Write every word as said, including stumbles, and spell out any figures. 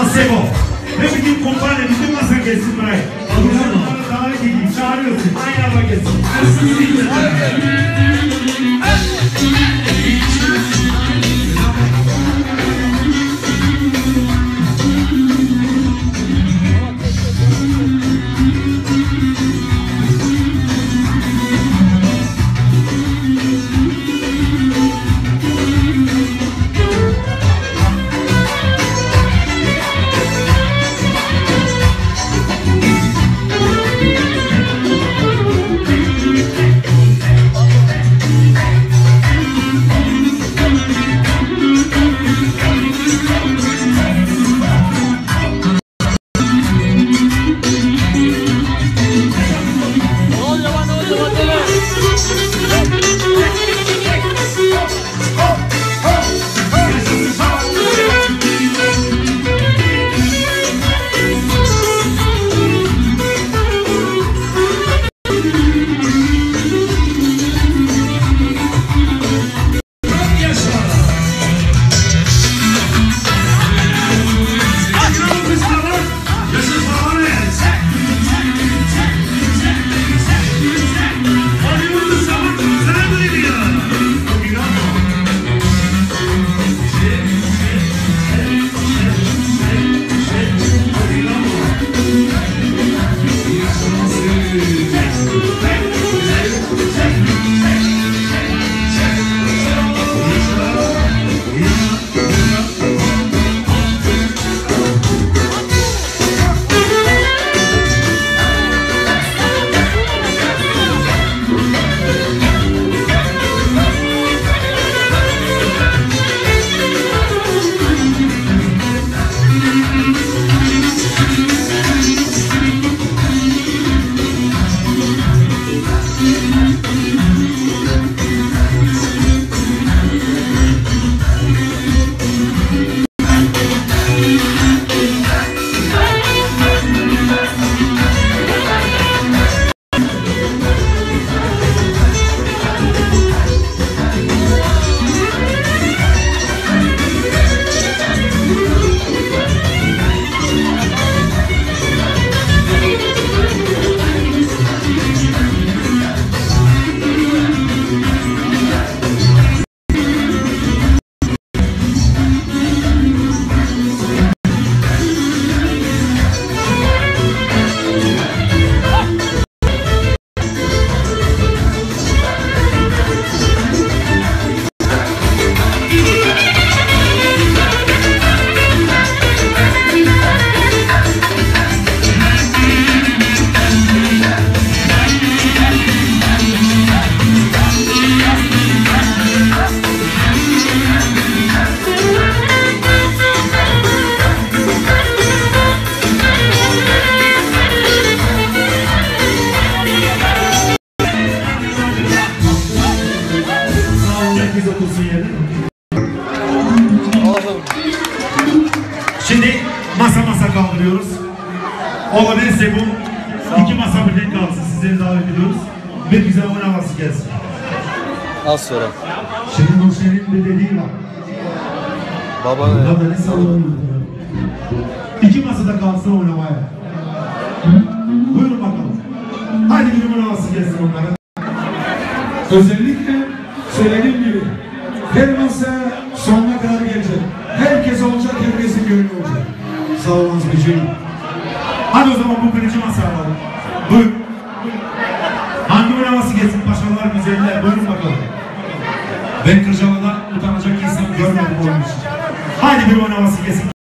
Sebo. Ve bütün kumpanya, bütün masa gelsin buraya. Alışanları davet edeyim, çağırıyorsun. Aynı hava gelsin. Şimdi masa masa kaldırıyoruz. Olabilirse bu iki masa birden kalsın. Sizleri davet ediyoruz. Ve güzel oynaması gelsin. Az sonra. Şimdi Nurşen'in bir dediği var. Baba ne? Baba ne sallanıyor? İki masada kalsın oynamaya. Buyurun bakalım. Hadi bir oynaması gelsin onlara. Özellikle söylediğim gibi her masa sonuna kadar gelecek. Herkes olacak, herkesin gönlü olacak. Sağ olun Azmi'ciğim. Hadi o zaman bu birinci masaya alalım. Buyur. Hangi oynaması gelsin paşalar, güzeller? Buyurun bakalım. Ben Kırcalı'da utanacak insan görmedim onun için. Hadi bir oynaması gelsin.